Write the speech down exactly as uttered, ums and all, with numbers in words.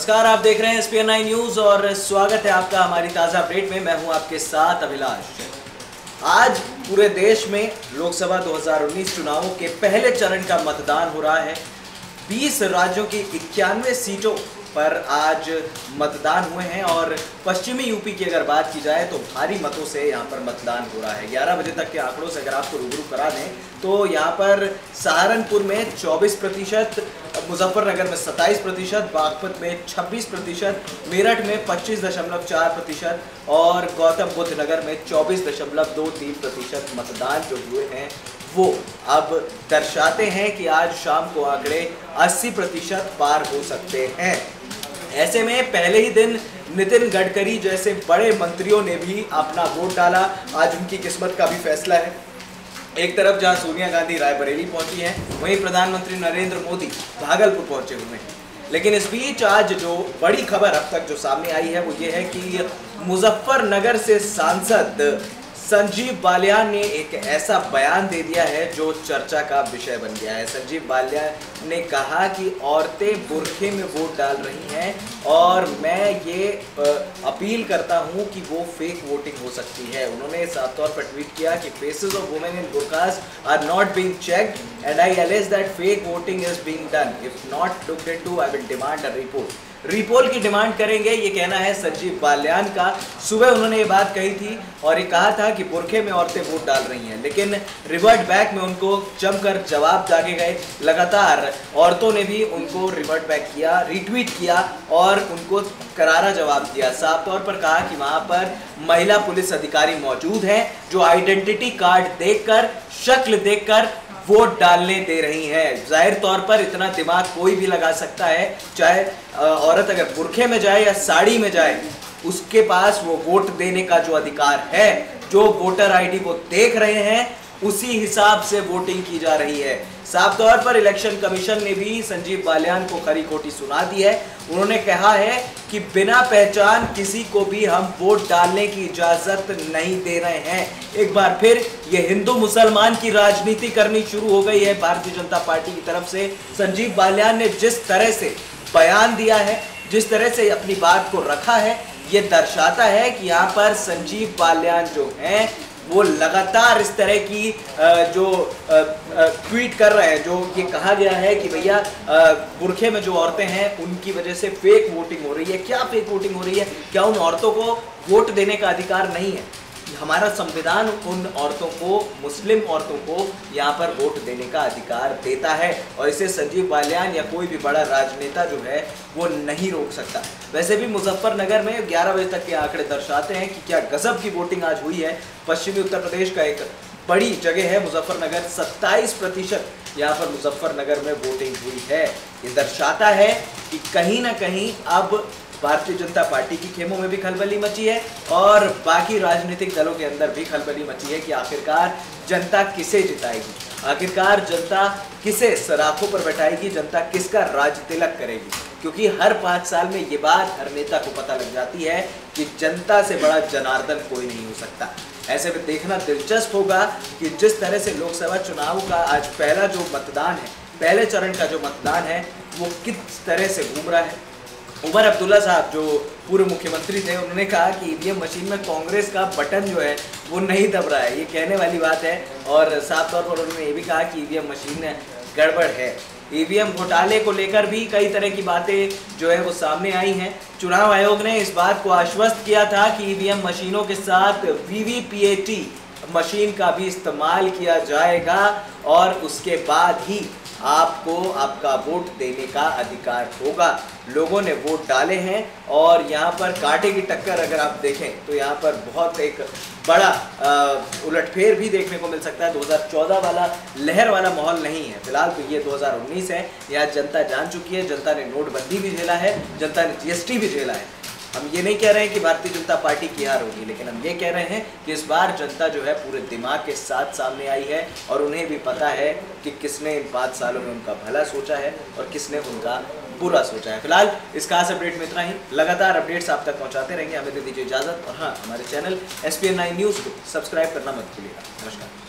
नमस्कार, आप देख रहे हैं S P N nine news और स्वागत है आपका हमारी ताज़ा अपडेट में। मैं हूं आपके साथ अभिलाष। आज पूरे देश में लोकसभा दो हज़ार उन्नीस चुनावों के पहले चरण का मतदान हो रहा है। बीस राज्यों की इक्यानवे सीटों पर आज मतदान हुए हैं और पश्चिमी यूपी की अगर बात की जाए तो भारी मतों से यहां पर मतदान हो रहा है। ग्यारह बजे तक के आंकड़ों से अगर आपको रूबरू करा दें तो यहां पर सहारनपुर में चौबीस प्रतिशत, मुजफ्फरनगर में सत्ताईस प्रतिशत, बागपत में छब्बीस प्रतिशत, मेरठ में पच्चीस दशमलव चार प्रतिशत और गौतम बुद्ध नगर में चौबीस दशमलव दो तीन प्रतिशत मतदान जो हुए हैं वो अब दर्शाते हैं कि आज शाम को आंकड़े अस्सी प्रतिशत पार हो सकते हैं। ऐसे में पहले ही दिन नितिन गडकरी जैसे बड़े मंत्रियों ने भी अपना वोट डाला। आज उनकी किस्मत का भी फैसला है। एक तरफ जहां सोनिया गांधी रायबरेली पहुंची हैं, वहीं प्रधानमंत्री नरेंद्र मोदी भागलपुर पहुंचे हुए हैं। लेकिन इस बीच आज जो बड़ी खबर अब तक जो सामने आई है वो ये है कि मुजफ्फरनगर से सांसद संजीव बालियान ने एक ऐसा बयान दे दिया है जो चर्चा का विषय बन गया है। संजीव बालियान ने कहा कि औरतें बुरखे में वोट डाल रही हैं और मैं ये अपील करता हूं कि वो फेक वोटिंग हो सकती है। उन्होंने साफ तौर पर ट्वीट किया कि faces of women in burkas are not being checked and I allege that fake voting is being done. If not looked into I will demand a report. Repoll की डिमांड करेंगे, ये कहना है संजीव बालियान का। सुबह उन्होंने ये बात कही थी और ये कहा था कि बुरखे में औरतें वोट डाल रही हैं, लेकिन रिवर्ट बैक में उनको जमकर जवाब दागे गए। लगातार औरतों ने भी उनको रिवर्ट बैक किया, रीट्वीट किया और उनको करारा जवाब दिया। साफ तौर पर कहा कि वहां पर महिला पुलिस अधिकारी मौजूद हैं जो आइडेंटिटी कार्ड देखकर, शक्ल देखकर वोट डालने दे रही हैं। जाहिर तौर पर इतना दिमाग कोई भी लगा सकता है, चाहे औरत अगर बुरखे में जाए या साड़ी में जाए, उसके पास वो वोट देने का जो अधिकार है। जो वोटर आईडी वो देख रहे हैं उसी हिसाब से वोटिंग की जा रही है। साफ तौर पर इलेक्शन कमीशन ने भी संजीव बालियान को खरी खोटी सुना दी है। उन्होंने कहा है कि बिना पहचान किसी को भी हम वोट डालने की इजाजत नहीं दे रहे हैं। एक बार फिर ये हिंदू मुसलमान की राजनीति करनी शुरू हो गई है भारतीय जनता पार्टी की तरफ से। संजीव बालियान ने जिस तरह से बयान दिया है, जिस तरह से अपनी बात को रखा है, ये दर्शाता है कि यहाँ पर संजीव बालियान जो हैं वो लगातार इस तरह की जो ट्वीट कर रहे हैं, जो ये कहा गया है कि भैया बुरखे में जो औरतें हैं उनकी वजह से फेक वोटिंग हो रही है। क्या फेक वोटिंग हो रही है? क्या उन औरतों को वोट देने का अधिकार नहीं है? हमारा संविधान उन औरतों को, मुस्लिम औरतों को यहाँ पर वोट देने का अधिकार देता है और इसे संजीव बालियान या कोई भी बड़ा राजनेता जो है वो नहीं रोक सकता। वैसे भी मुजफ्फरनगर में ग्यारह बजे तक के आंकड़े दर्शाते हैं कि क्या गजब की वोटिंग आज हुई है। पश्चिमी उत्तर प्रदेश का एक बड़ी जगह है मुजफ्फरनगर, सत्ताईस प्रतिशत यहाँ पर मुजफ्फरनगर में वोटिंग हुई है। ये दर्शाता है कि कहीं ना कहीं अब भारतीय जनता पार्टी की खेमों में भी खलबली मची है और बाकी राजनीतिक दलों के अंदर भी खलबली मची है कि आखिरकार जनता किसे जिताएगी, आखिरकार जनता किसे सराखों पर बैठाएगी, जनता किसका राज तिलक करेगी। क्योंकि हर पाँच साल में ये बात हर नेता को पता लग जाती है कि जनता से बड़ा जनार्दन कोई नहीं हो सकता। ऐसे में देखना दिलचस्प होगा कि जिस तरह से लोकसभा चुनाव का आज पहला जो मतदान है, पहले चरण का जो मतदान है, वो किस तरह से घूम रहा है। उमर अब्दुल्ला साहब जो पूर्व मुख्यमंत्री थे, उन्होंने कहा कि ईवीएम मशीन में कांग्रेस का बटन जो है वो नहीं दब रहा है। ये कहने वाली बात है और साफ तौर पर उन्होंने ये भी कहा कि ईवीएम मशीन गड़बड़ है। ईवीएम घोटाले को लेकर भी कई तरह की बातें जो है वो सामने आई हैं। चुनाव आयोग ने इस बात को आश्वस्त किया था कि ईवीएम मशीनों के साथ वीवीपीएटी मशीन का भी इस्तेमाल किया जाएगा और उसके बाद ही आपको आपका वोट देने का अधिकार होगा। लोगों ने वोट डाले हैं और यहाँ पर कांटे की टक्कर अगर आप देखें तो यहाँ पर बहुत एक बड़ा उलटफेर भी देखने को मिल सकता है। दो हज़ार चौदह वाला लहर वाला माहौल नहीं है। फिलहाल तो ये दो हज़ार उन्नीस है। यहाँ जनता जान चुकी है, जनता ने नोटबंदी भी झेला है, जनता ने जीएसटी भी झेला है। हम ये नहीं कह रहे हैं कि भारतीय जनता पार्टी की हार होगी, लेकिन हम ये कह रहे हैं कि इस बार जनता जो है पूरे दिमाग के साथ सामने आई है और उन्हें भी पता है कि किसने इन पाँच सालों में उनका भला सोचा है और किसने उनका बुरा सोचा है। फिलहाल इस खास अपडेट में इतना ही। लगातार अपडेट्स आप तक पहुंचाते रहेंगे, हमें दे दीजिए इजाजत और हाँ, हमारे channel S P N nine news को सब्सक्राइब करना मत भूलिएगा। नमस्कार।